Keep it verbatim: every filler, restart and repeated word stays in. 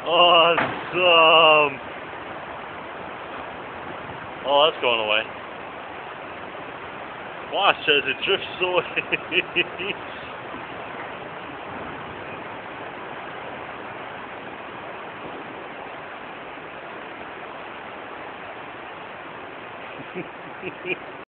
Awesome! Oh, that's going away. Watch as it drifts away.